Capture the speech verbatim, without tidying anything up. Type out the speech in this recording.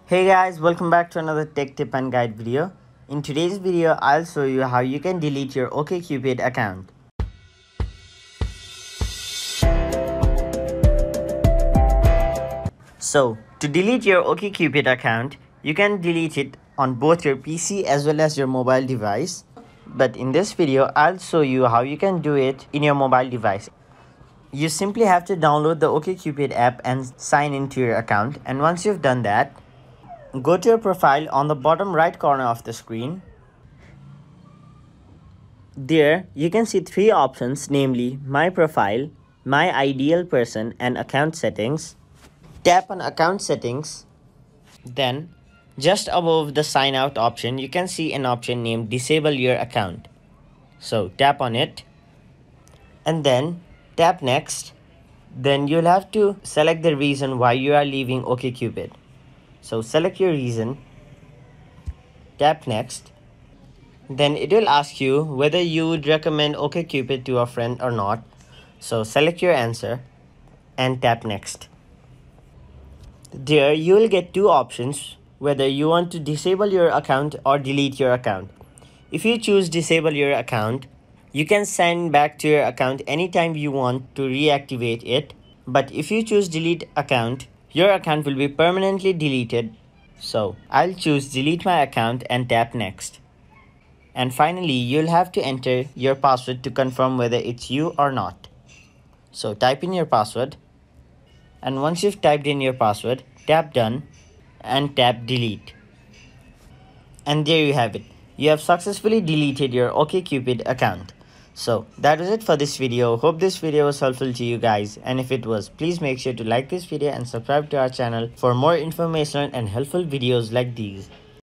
Hey guys, welcome back to another tech tip and guide video. In today's video, I'll show you how you can delete your OkCupid account. So, to delete your OkCupid account, you can delete it on both your P C as well as your mobile device. But in this video, I'll show you how you can do it in your mobile device. You simply have to download the OkCupid app and sign into your account. And once you've done that, go to your profile on the bottom right corner of the screen. There, you can see three options, namely My Profile, My Ideal Person, and Account Settings. Tap on Account Settings. Then, just above the Sign Out option, you can see an option named Disable Your Account. So, tap on it. And then, tap Next. Then, you'll have to select the reason why you are leaving OkCupid. So select your reason, tap Next. Then it will ask you whether you would recommend OkCupid to a friend or not. So select your answer and tap Next. There you will get two options, whether you want to disable your account or delete your account. If you choose disable your account, you can sign back to your account anytime you want to reactivate it. But if you choose delete account, your account will be permanently deleted. So I'll choose delete my account and tap Next. And finally, you'll have to enter your password to confirm whether it's you or not. So type in your password. And once you've typed in your password, tap Done and tap Delete. And there you have it. You have successfully deleted your OkCupid account. So that was it for this video. Hope this video was helpful to you guys, and if it was, please make sure to like this video and subscribe to our channel for more informational and helpful videos like these.